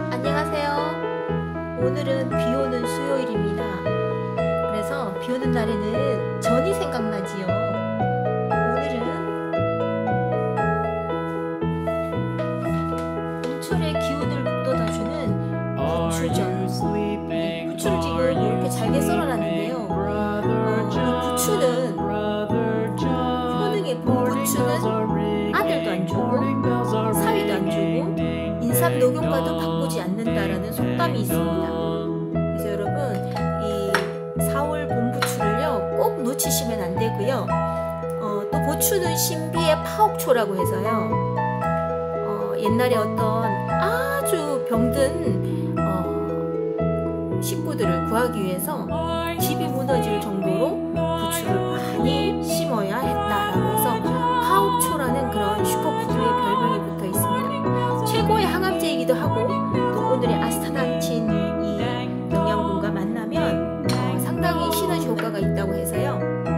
안녕하세요. 오늘은 비오는 수요일입니다. 그래서 비오는 날에는 전이 생각나지요. 오늘은 봄철의 기운을 북돋아주는 부추전. 부추를 지금 이렇게 잘게 썰어놨는데요. 이 부추는 효능의 봄부추는 아들도 안 주고 사위도 안 주고 인삼 녹용과도 바꾸지 않는다라는 속담이 있습니다. 그래서 여러분 이 4월 봄부추를요 꼭 놓치시면 안 되고요. 또 부추는 신비의 파옥초라고 해서요. 옛날에 어떤 아주 병든 식구들을 구하기 위해서 집이 무너질 정도로 부추를 많이 심어야 했다라고 해서 파옥초라는 그런 슈퍼푸드의 별명이 붙어 있습니다. 최고의 항암제이기도 하고 또 오늘의 아스타단친 이 영양분과 만나면 상당히 시너지 효과가 있다고 해서요.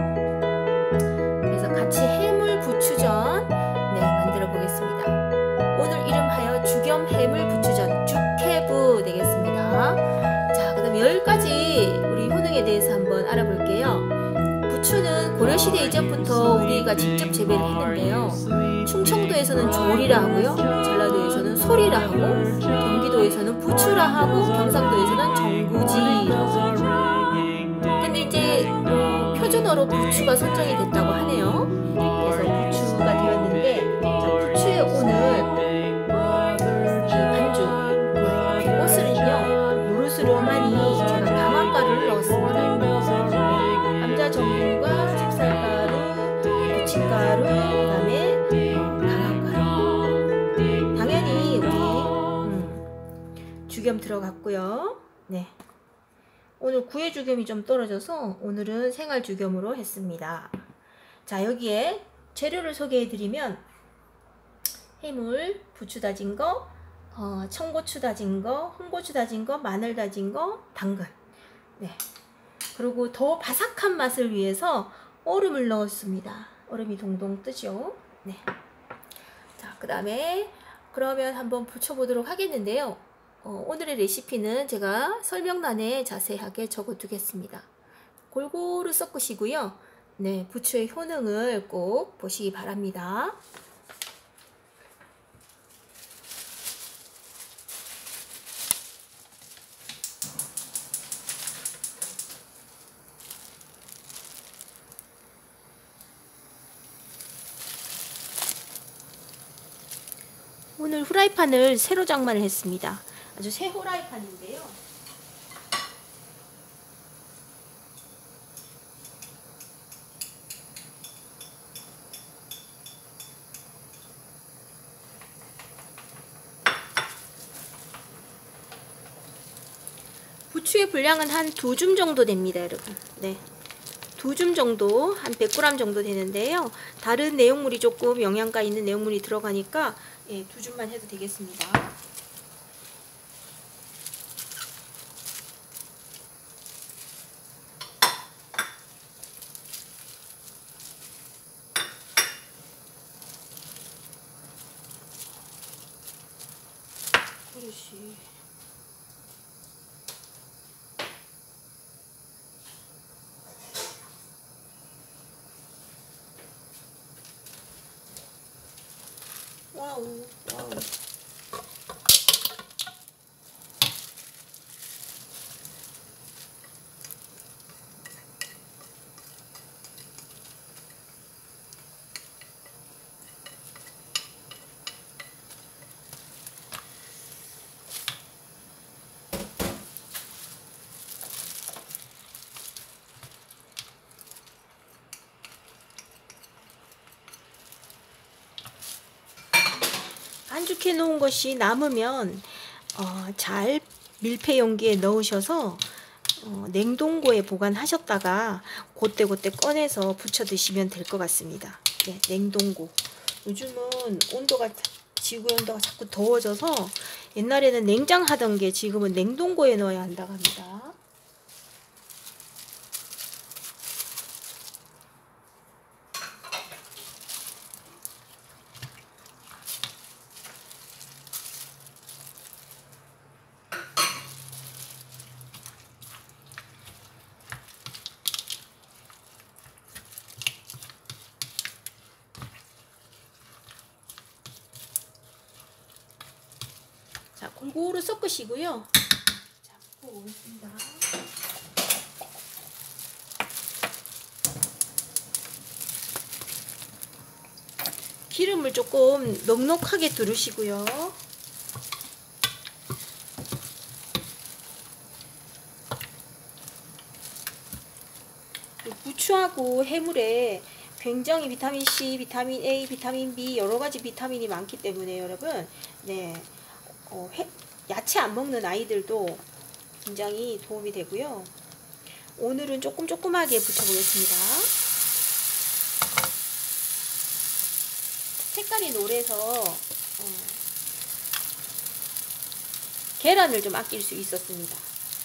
그래서 같이 해물 부추전 만들어 보겠습니다. 오늘 이름하여 주겸 해물 부추전 죽해부 되겠습니다. 자, 그다음 10가지 우리 효능에 대해서 한번 알아볼게요. 부추는 고려시대 이전부터 우리가 직접 재배를 했는데요. 충청도에서는 조리라 하고요, 전라도에서는 소리라 하고, 경기도에서는 부추라 하고, 경상도에서는 정구지라고 하고. 근데 이제 표준어로 부추가 선정이 됐다고 하네요. 그래서 부추가 되었는데, 부추의 오늘 반죽 옷을은요 노르스로마니 제가 강황가루를 넣었습니다. 감자 전분과 찹쌀가루, 부침가루, 그다음에 강황가루. 당연히 우리 죽염 들어갔고요. 네. 오늘 구의 죽염이 좀 떨어져서 오늘은 생활 죽염으로 했습니다. 자, 여기에 재료를 소개해드리면 해물, 부추 다진 거, 청고추 다진 거, 홍고추 다진 거, 마늘 다진 거, 당근. 네. 그리고 더 바삭한 맛을 위해서 얼음을 넣었습니다. 얼음이 동동 뜨죠. 네. 자, 그 다음에 그러면 한번 부쳐보도록 하겠는데요. 오늘의 레시피는 제가 설명란에 자세하게 적어 두겠습니다. 골고루 섞으시고요. 네, 부추의 효능을 꼭 보시기 바랍니다. 오늘 후라이팬을 새로 장만을 했습니다. 아주 새 후라이팬인데요. 부추의 분량은 한 2줌 정도 됩니다, 여러분. 네. 2줌 정도, 한 100g 정도 되는데요. 다른 내용물이 조금 영양가 있는 내용물이 들어가니까 2줌만 해도 되겠습니다. 그릇이 와우, 와우. 반죽해 놓은 것이 남으면 잘 밀폐 용기에 넣으셔서 냉동고에 보관하셨다가 그때그때 꺼내서 부쳐 드시면 될 것 같습니다. 네, 냉동고. 요즘은 지구의 온도가 자꾸 더워져서 옛날에는 냉장하던 게 지금은 냉동고에 넣어야 한다고 합니다. 자, 골고루 섞으시고요. 자, 볶아보겠습니다. 기름을 조금 넉넉하게 두르시고요. 부추하고 해물에 굉장히 비타민 C, 비타민 A, 비타민 B 여러 가지 비타민이 많기 때문에 여러분, 네, 야채 안 먹는 아이들도 굉장히 도움이 되고요. 오늘은 조금하게 부쳐보겠습니다. 색깔이 노래서 계란을 좀 아낄 수 있었습니다.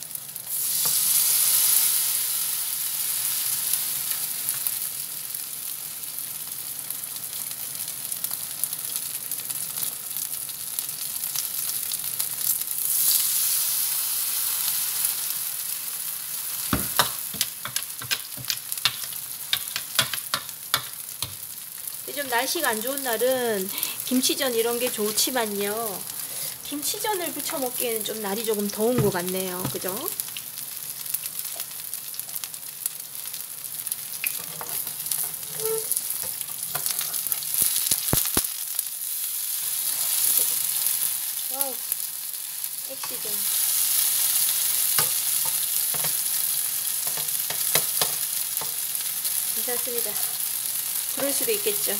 좀 날씨가 안 좋은 날은 김치전 이런 게 좋지만요, 김치전을 부쳐 먹기에는 좀 날이 조금 더운 것 같네요. 그죠? 와우, 엑시전. 괜찮습니다. 그럴 수도 있겠죠.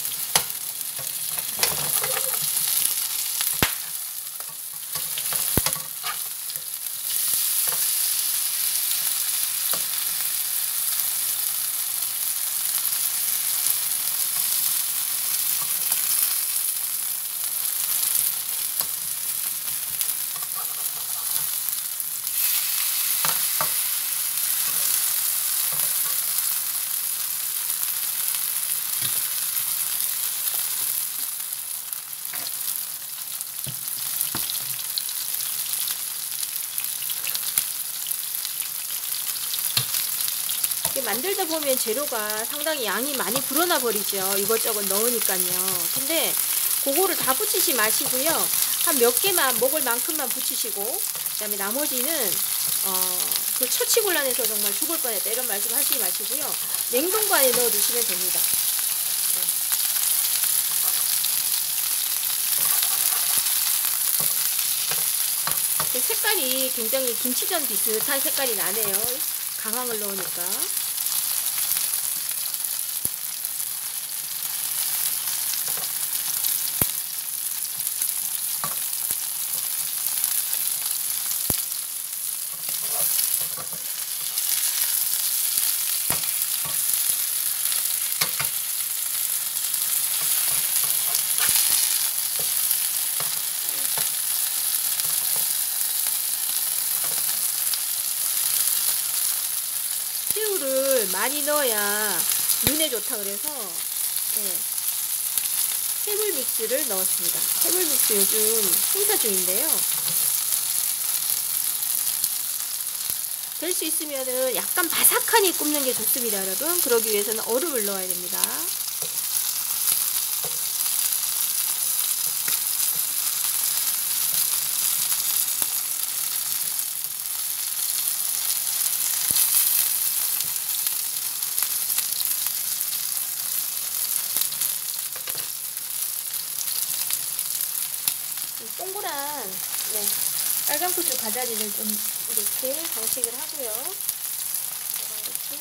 만들다 보면 재료가 상당히 양이 많이 불어나 버리죠. 이것저것 넣으니까요. 근데 그거를 다 붙이지 마시고요. 한 몇 개만 먹을 만큼만 붙이시고, 그 다음에 나머지는 그 처치곤란해서 정말 죽을 뻔했다 이런 말씀 하시지 마시고요. 냉동고에 넣어 두시면 됩니다. 네. 색깔이 굉장히 김치전 비슷한 색깔이 나네요. 강황을 넣으니까. 새우를 많이 넣어야 눈에 좋다 그래서, 네, 해물 믹스를 넣었습니다. 해물 믹스 요즘 행사 중인데요. 될 수 있으면은 약간 바삭하니 굽는 게 좋습니다, 여러분. 그러기 위해서는 얼음을 넣어야 됩니다. 동그란, 네, 빨간 고추 가자리를 좀 이렇게 장식을 하고요. 이렇게.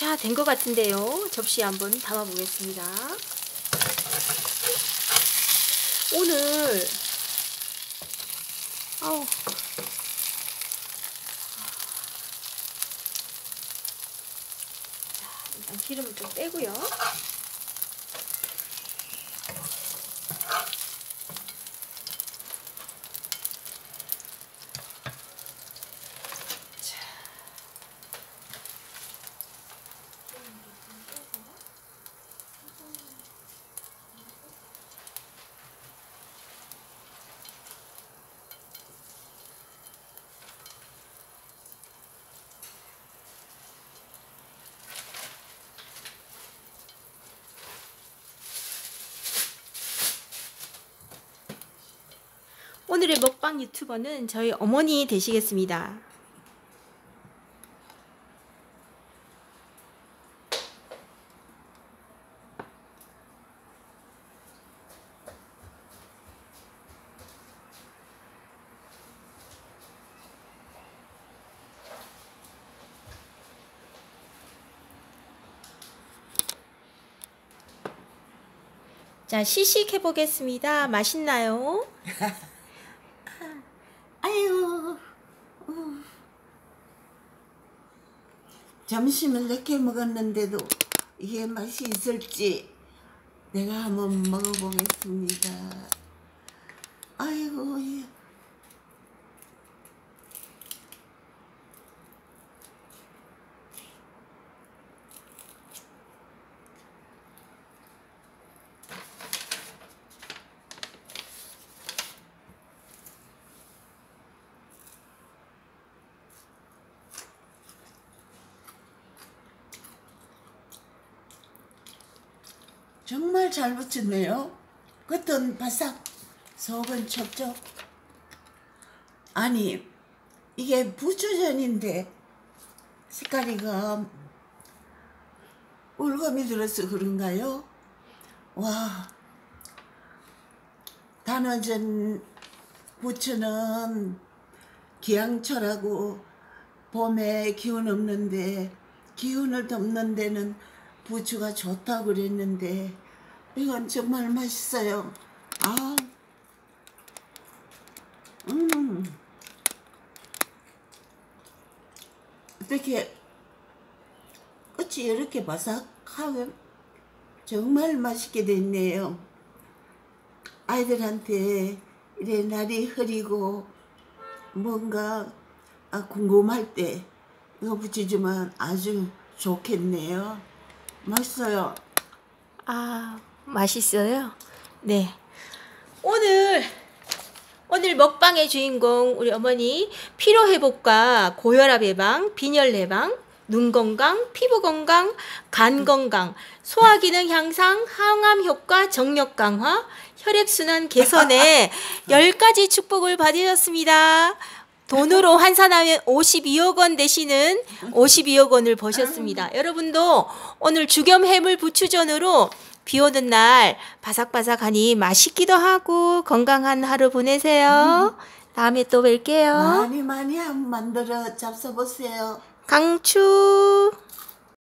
자, 된 것 같은데요. 접시에 한번 담아 보겠습니다. 오늘 아우 자, 일단 기름을 좀 빼고요. 오늘의 먹방 유튜버는 저희 어머니 되시겠습니다. 자, 시식해 보겠습니다. 맛있나요? 아유, 점심을 늦게 먹었는데도 이게 맛이 있을지 내가 한번 먹어보겠습니다. 아이고, 예. 정말 잘 부쳤네요. 겉은 바삭, 속은 촉촉. 아니, 이게 부추전인데 색깔이가 울감이 들어서 그런가요? 와, 단어전 부추는 기양철하고 봄에 기운 없는데 기운을 덮는 데는 부추가 좋다고 그랬는데 이건 정말 맛있어요. 아, 어떻게 끝이 이렇게 바삭하게 정말 맛있게 됐네요. 아이들한테 이래 날이 흐리고 뭔가 궁금할 때 이거 부쳐주면 아주 좋겠네요. 맛있어요. 아, 맛있어요? 네. 오늘 먹방의 주인공 우리 어머니 피로회복과 고혈압 예방, 빈혈 예방, 눈 건강, 피부 건강, 간 건강, 소화기능 향상, 항암 효과, 정력 강화, 혈액순환 개선에 10가지 축복을 받으셨습니다. 돈으로 환산하면 52억 원 되시는 52억 원을 버셨습니다. 여러분도 오늘 주겸 해물 부추전으로 비 오는 날 바삭바삭하니 맛있기도 하고 건강한 하루 보내세요. 다음에 또 뵐게요. 많이 한번 만들어 잡숴보세요. 강추.